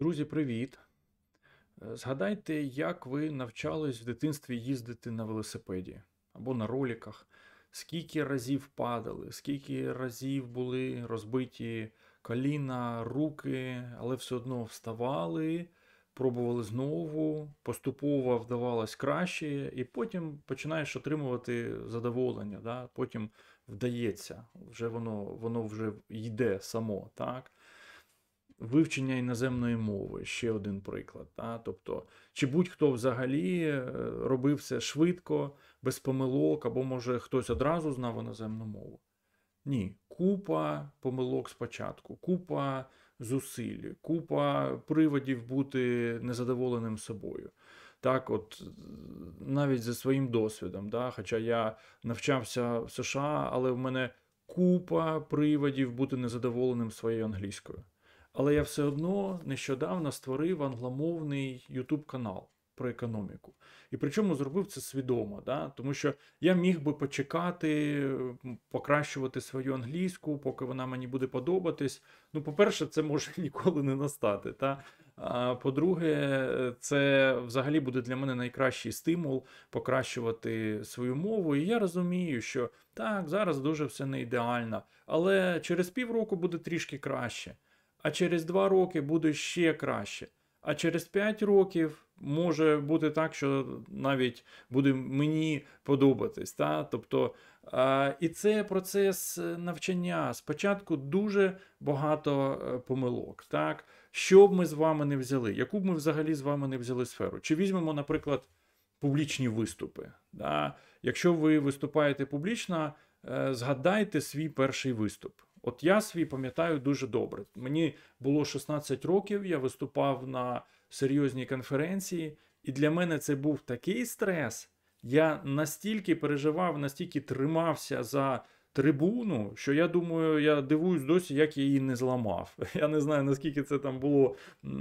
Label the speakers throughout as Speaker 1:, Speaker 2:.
Speaker 1: Друзі, привіт! Згадайте, як ви навчались в дитинстві їздити на велосипеді або на роліках, скільки разів падали, скільки разів були розбиті коліна, руки, але все одно вставали, пробували знову, поступово вдавалось краще, і потім починаєш отримувати задоволення, да? Потім вдається, вже воно вже йде само, так? Вивчення іноземної мови ще один приклад. Тобто, чи будь-хто взагалі робив це швидко, без помилок, або може хтось одразу знав іноземну мову? Ні. Купа помилок спочатку, купа зусиль, купа приводів бути незадоволеним собою. Так, от навіть за своїм досвідом, хоча я навчався в США, але в мене купа приводів бути незадоволеним своєю англійською. Але я все одно нещодавно створив англомовний YouTube канал про економіку. І причому зробив це свідомо, тому що я міг би почекати, покращувати свою англійську, поки вона мені буде подобатись. Ну, по-перше, це може ніколи не настати. А по-друге, це взагалі буде для мене найкращий стимул покращувати свою мову. І я розумію, що так, зараз дуже все не ідеально, але через півроку буде трішки краще. А через 2 роки буде ще краще. А через 5 років може бути так, що навіть буде мені подобатись. Тобто, і це процес навчання. Спочатку дуже багато помилок. Так? Що б ми з вами не взяли? Яку б ми взагалі з вами не взяли сферу? Чи візьмемо, наприклад, публічні виступи? Якщо ви виступаєте публічно, згадайте свій перший виступ. От я свій пам'ятаю дуже добре. Мені було 16 років, я виступав на серйозній конференції, і для мене це був такий стрес. Я настільки переживав, настільки тримався за трибуну, що я думаю, я дивуюсь досі, як я її не зламав. Я не знаю, наскільки це там було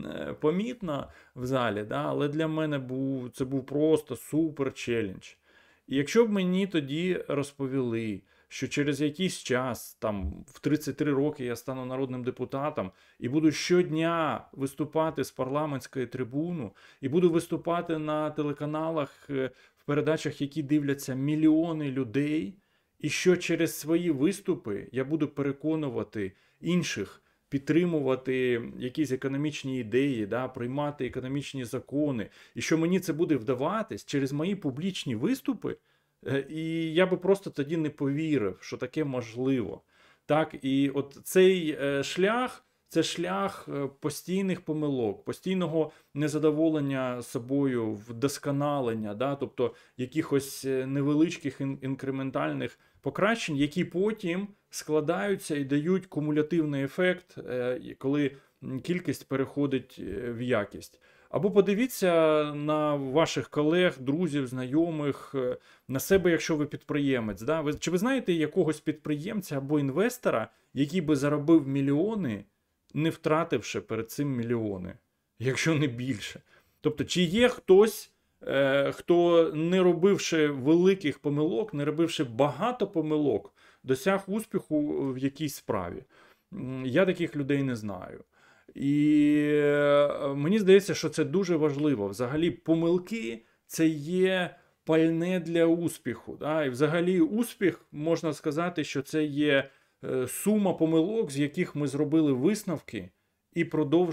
Speaker 1: помітно в залі, але для мене це був просто супер челендж. І якщо б мені тоді розповіли, що через якийсь час, там в 33 роки я стану народним депутатом і буду щодня виступати з парламентської трибуни, і буду виступати на телеканалах, в передачах, які дивляться мільйони людей, і що через свої виступи я буду переконувати інших, підтримувати якісь економічні ідеї, приймати економічні закони, і що мені це буде вдаватись через мої публічні виступи, і я би просто тоді не повірив, що таке можливо. Так, і от цей шлях – це шлях постійних помилок, постійного незадоволення собою, вдосконалення, тобто якихось невеличких інкрементальних покращень, які потім складаються і дають кумулятивний ефект, коли кількість переходить в якість. Або подивіться на ваших колег, друзів, знайомих, на себе, якщо ви підприємець. Чи ви знаєте якогось підприємця або інвестора, який би заробив мільйони, не втративши перед цим мільйони, якщо не більше? Тобто, чи є хтось, хто, не робивши великих помилок, не робивши багато помилок, досяг успіху в якійсь справі? Я таких людей не знаю. І мені здається, що це дуже важливо. Взагалі, помилки – це є пальне для успіху. І взагалі успіх, можна сказати, що це є сума помилок, з яких ми зробили висновки і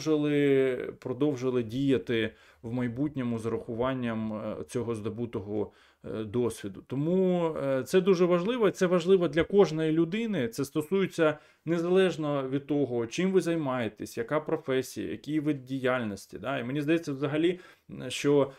Speaker 1: продовжили діяти в майбутньому з урахуванням цього здобутого досвіду. Тому це дуже важливо, це важливо для кожної людини, це стосується незалежно від того, чим ви займаєтесь, яка професія, який вид діяльності. І мені здається взагалі, що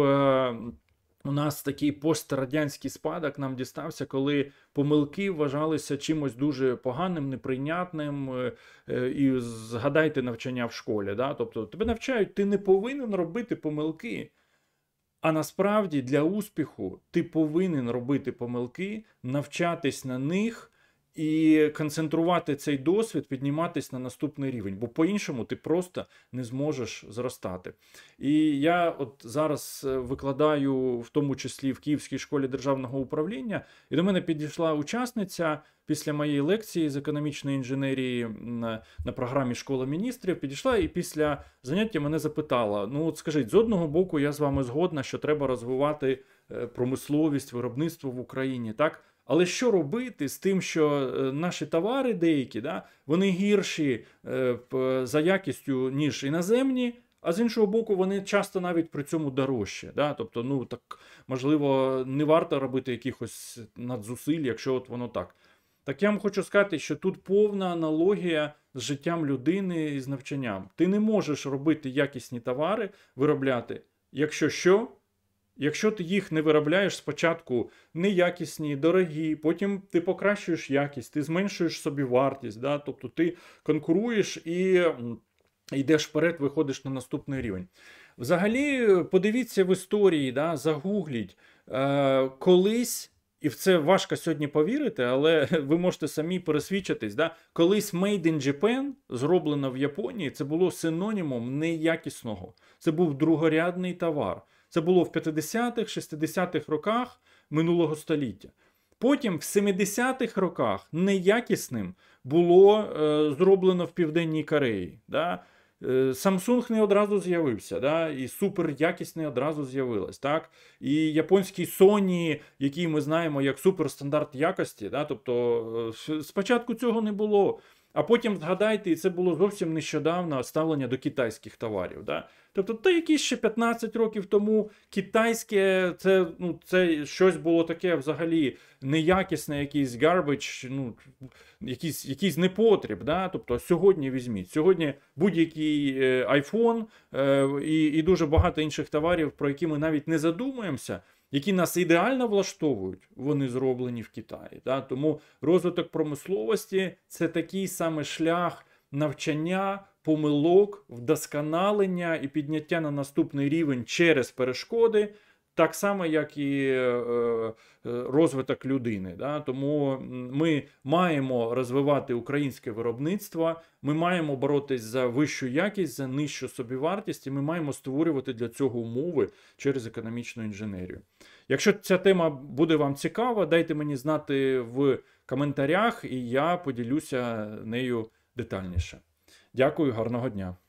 Speaker 1: у нас такий пострадянський спадок нам дістався, коли помилки вважалися чимось дуже поганим, неприйнятним. І згадайте навчання в школі. Тобто тебе навчають, ти не повинен робити помилки. А насправді для успіху ти повинен робити помилки, навчатись на них і концентрувати цей досвід, підніматись на наступний рівень, бо по-іншому ти просто не зможеш зростати. І я от зараз викладаю, в тому числі в Київській школі державного управління, і до мене підійшла учасниця після моєї лекції з економічної інженерії на програмі «Школа міністрів», підійшла і після заняття мене запитала: ну от скажіть, з одного боку я з вами згодна, що треба розвивати промисловість, виробництво в Україні, так? Але що робити з тим, що наші товари деякі, да, вони гірші за якістю, ніж іноземні, а з іншого боку, вони часто навіть при цьому дорожчі. Да? Тобто, ну так, можливо, не варто робити якихось надзусиль, якщо от воно так. Так я вам хочу сказати, що тут повна аналогія з життям людини і з навчанням. Ти не можеш робити якісні товари, виробляти, якщо що? Якщо ти їх не виробляєш спочатку неякісні, дорогі, потім ти покращуєш якість, ти зменшуєш собі вартість, да? Тобто ти конкуруєш і йдеш вперед, виходиш на наступний рівень. Взагалі, подивіться в історії, да? Загугліть, колись, і в це важко сьогодні повірити, але ви можете самі пересвідчитись, да? Колись Made in Japan, зроблено в Японії, це було синонімом неякісного. Це був другорядний товар. Це було в 50-х, 60-х роках минулого століття. Потім в 70-х роках неякісним було зроблено в Південній Кореї. Да? Samsung не одразу з'явився, да? І суперякісний одразу з'явилось. Так? І японський Sony, який ми знаємо як суперстандарт якості, да? Тобто спочатку цього не було. А потім згадайте, і це було зовсім нещодавно ставлення до китайських товарів. Да? Тобто, то якісь ще 15 років тому китайське, це щось було таке взагалі неякісне, якийсь garbage, якийсь непотріб. Да? Тобто, сьогодні візьміть. Сьогодні будь-який iPhone і дуже багато інших товарів, про які ми навіть не задумуємося, які нас ідеально влаштовують, вони зроблені в Китаї. Да? Тому розвиток промисловості – це такий самий шлях навчання, помилок, вдосконалення і підняття на наступний рівень через перешкоди, так само, як і розвиток людини. Да? Тому ми маємо розвивати українське виробництво, ми маємо боротись за вищу якість, за нижчу собівартість, і ми маємо створювати для цього умови через економічну інженерію. Якщо ця тема буде вам цікава, дайте мені знати в коментарях, і я поділюся нею детальніше. Дякую, гарного дня!